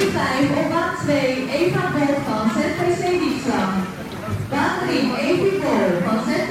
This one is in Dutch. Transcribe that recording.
5 op baan 2 Eva Bolt van ZVC Diepslang. Baan 3 Evie Bol van ZVC